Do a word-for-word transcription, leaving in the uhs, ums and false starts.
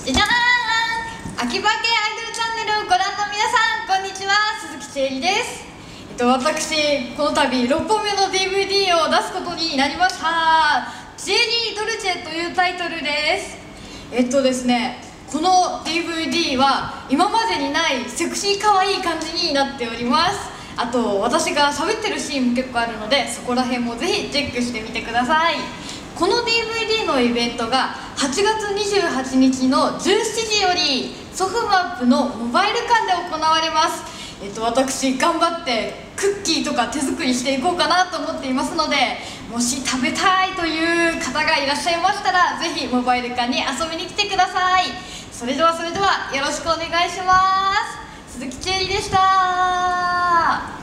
じゃじゃーん、秋葉系アイドルチャンネルをご覧の皆さん、こんにちは、鈴木千恵里です。えっと、私、この度ろっぽんめの ディーブイディー を出すことになりました。チェリー・ドルチェというタイトルです。えっとですね、この ディーブイディー は今までにないセクシー可愛い感じになっております。あと、私が喋ってるシーンも結構あるので、そこら辺もぜひチェックしてみてください。この ディーブイディー のイベントがはちがつにじゅうはちにちのじゅうしちじよりソフマップのモバイル館で行われます。えっと、私頑張ってクッキーとか手作りしていこうかなと思っていますので、もし食べたいという方がいらっしゃいましたら、ぜひモバイル館に遊びに来てください。それではそれではよろしくお願いします。鈴木千恵里でした。